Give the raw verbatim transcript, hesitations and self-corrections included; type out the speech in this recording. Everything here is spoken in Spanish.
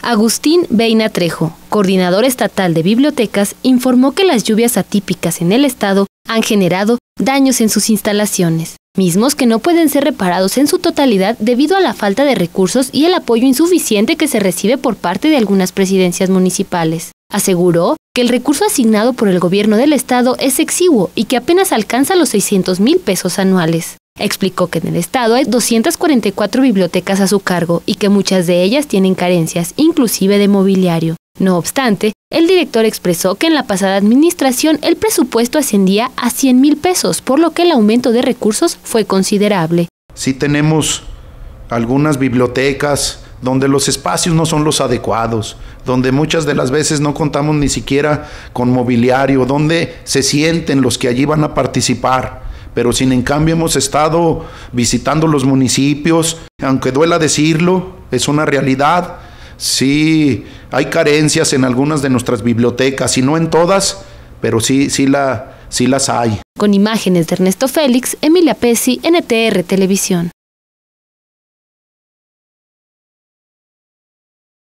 Agustín Beina Trejo, coordinador estatal de bibliotecas, informó que las lluvias atípicas en el estado han generado daños en sus instalaciones, mismos que no pueden ser reparados en su totalidad debido a la falta de recursos y el apoyo insuficiente que se recibe por parte de algunas presidencias municipales. Aseguró que el recurso asignado por el gobierno del estado es exiguo y que apenas alcanza los seiscientos mil pesos anuales. Explicó que en el estado hay doscientas cuarenta y cuatro bibliotecas a su cargo y que muchas de ellas tienen carencias, inclusive de mobiliario. No obstante, el director expresó que en la pasada administración el presupuesto ascendía a cien mil pesos, por lo que el aumento de recursos fue considerable. Sí tenemos algunas bibliotecas donde los espacios no son los adecuados, donde muchas de las veces no contamos ni siquiera con mobiliario, donde se sienten los que allí van a participar. Pero sin en cambio hemos estado visitando los municipios, aunque duela decirlo, es una realidad. Sí, hay carencias en algunas de nuestras bibliotecas, y no en todas, pero sí, sí, la, sí las hay. Con imágenes de Ernesto Félix, Emilia Pesi, N T R Televisión.